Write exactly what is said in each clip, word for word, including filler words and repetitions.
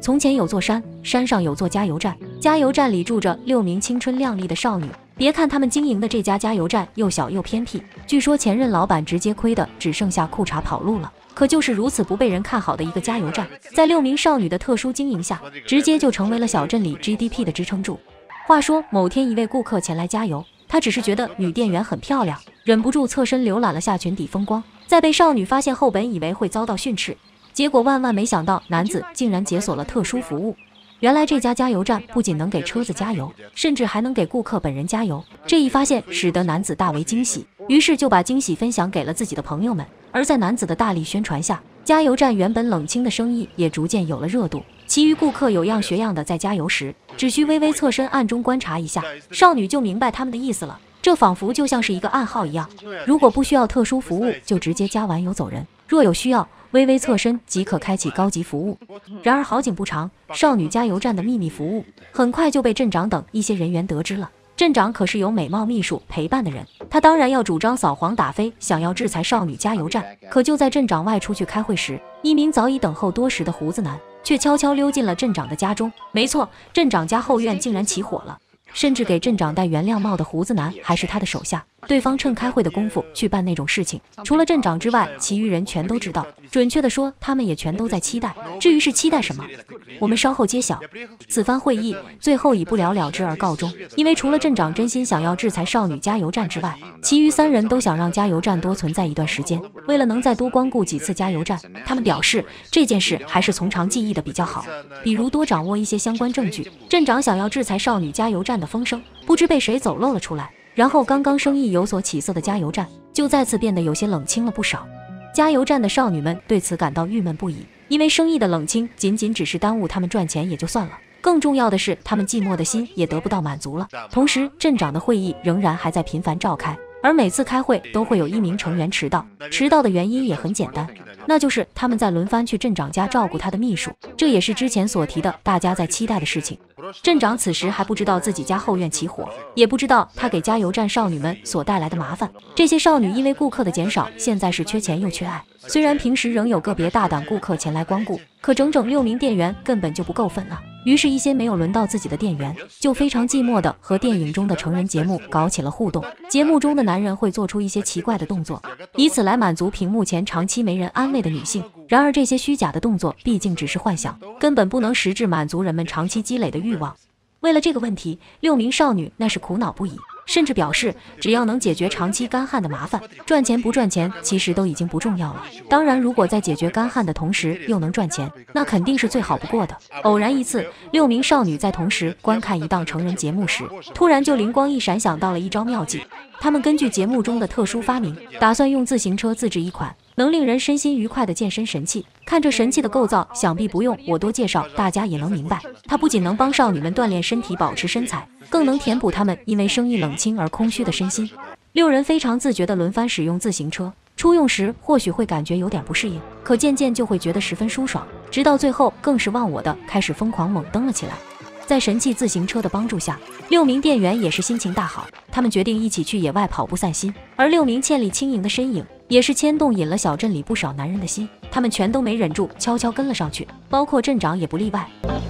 从前有座山，山上有座加油站，加油站里住着六名青春靓丽的少女。别看他们经营的这家加油站又小又偏僻，据说前任老板直接亏的只剩下裤衩跑路了。可就是如此不被人看好的一个加油站，在六名少女的特殊经营下，直接就成为了小镇里 G D P 的支撑柱。话说某天一位顾客前来加油，他只是觉得女店员很漂亮，忍不住侧身浏览了下裙底风光，在被少女发现后，本以为会遭到训斥，结果万万没想到，男子竟然解锁了特殊服务。原来这家加油站不仅能给车子加油，甚至还能给顾客本人加油。这一发现使得男子大为惊喜，于是就把惊喜分享给了自己的朋友们。而在男子的大力宣传下，加油站原本冷清的生意也逐渐有了热度。其余顾客有样学样的在加油时，只需微微侧身暗中观察一下，少女就明白他们的意思了。这仿佛就像是一个暗号一样，如果不需要特殊服务，就直接加完油走人；若有需要，微微侧身即可开启高级服务。然而好景不长，少女加油站的秘密服务很快就被镇长等一些人员得知了。镇长可是有美貌秘书陪伴的人，他当然要主张扫黄打非，想要制裁少女加油站。可就在镇长外出去开会时，一名早已等候多时的胡子男却悄悄溜进了镇长的家中。没错，镇长家后院竟然起火了。甚至给镇长戴原谅帽的胡子男还是他的手下，对方趁开会的功夫去办那种事情，除了镇长之外，其余人全都知道。准确的说，他们也全都在期待。至于是期待什么，我们稍后揭晓。此番会议最后以不了了之而告终，因为除了镇长真心想要制裁少女加油站之外，其余三人都想让加油站多存在一段时间。为了能再多光顾几次加油站，他们表示这件事还是从长计议的比较好，比如多掌握一些相关证据。镇长想要制裁少女加油站的风声不知被谁走漏了出来，然后刚刚生意有所起色的加油站就再次变得有些冷清了不少。加油站的少女们对此感到郁闷不已，因为生意的冷清仅仅只是耽误他们赚钱也就算了，更重要的是他们寂寞的心也得不到满足了。同时镇长的会议仍然还在频繁召开，而每次开会都会有一名成员迟到，迟到的原因也很简单，那就是他们在轮番去镇长家照顾他的秘书，这也是之前所提的大家在期待的事情。镇长此时还不知道自己家后院起火，也不知道他给加油站少女们所带来的麻烦。这些少女因为顾客的减少，现在是缺钱又缺爱，虽然平时仍有个别大胆顾客前来光顾，可整整六名店员根本就不够分啊。于是一些没有轮到自己的店员就非常寂寞的和电影中的成人节目搞起了互动。节目中的男人会做出一些奇怪的动作，以此来满足屏幕前长期没人安慰的女性。然而这些虚假的动作毕竟只是幻想，根本不能实质满足人们长期积累的欲望。为了这个问题，六名少女那是苦恼不已，甚至表示只要能解决长期干旱的麻烦，赚钱不赚钱其实都已经不重要了。当然如果在解决干旱的同时又能赚钱，那肯定是最好不过的。偶然一次，六名少女在同时观看一档成人节目时，突然就灵光一闪，想到了一招妙计。他们根据节目中的特殊发明，打算用自行车自制一款能令人身心愉快的健身神器。看这神器的构造，想必不用我多介绍，大家也能明白。它不仅能帮少女们锻炼身体保持身材，更能填补她们因为生意冷清而空虚的身心。六人非常自觉地轮番使用自行车，初用时或许会感觉有点不适应，可渐渐就会觉得十分舒爽，直到最后更是忘我的开始疯狂猛蹬了起来。在神器自行车的帮助下，六名店员也是心情大好，他们决定一起去野外跑步散心。而六名倩丽轻盈的身影也是牵动引了小镇里不少男人的心，他们全都没忍住，悄悄跟了上去，包括镇长也不例外。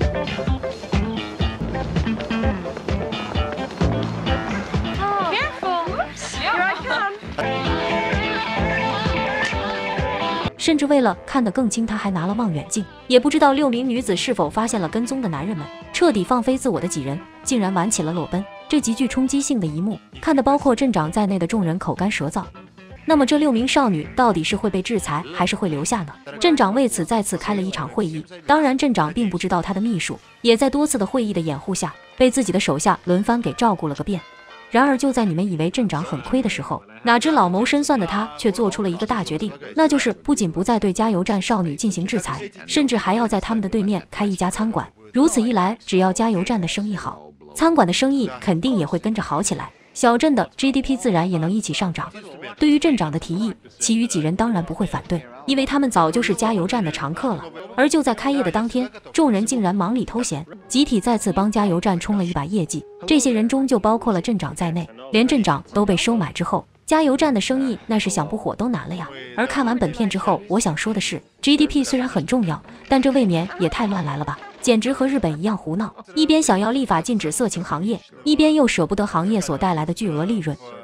甚至为了看得更清，他还拿了望远镜。也不知道六名女子是否发现了跟踪的男人们，彻底放飞自我的几人竟然玩起了裸奔。这极具冲击性的一幕，看得包括镇长在内的众人口干舌燥。那么这六名少女到底是会被制裁还是会留下呢？镇长为此再次开了一场会议，当然镇长并不知道他的秘书也在多次的会议的掩护下，被自己的手下轮番给照顾了个遍。然而就在你们以为镇长很亏的时候，哪知老谋深算的他却做出了一个大决定，那就是不仅不再对加油站少女进行制裁，甚至还要在他们的对面开一家餐馆。如此一来，只要加油站的生意好，餐馆的生意肯定也会跟着好起来，小镇的 G D P 自然也能一起上涨。对于镇长的提议，其余几人当然不会反对，因为他们早就是加油站的常客了。而就在开业的当天，众人竟然忙里偷闲，集体再次帮加油站冲了一把业绩。这些人中就包括了镇长在内，连镇长都被收买之后，加油站的生意那是想不火都难了呀。而看完本片之后，我想说的是 G D P 虽然很重要，但这未免也太乱来了吧。 简直和日本一样胡闹，一边想要立法禁止色情行业，一边又舍不得行业所带来的巨额利润。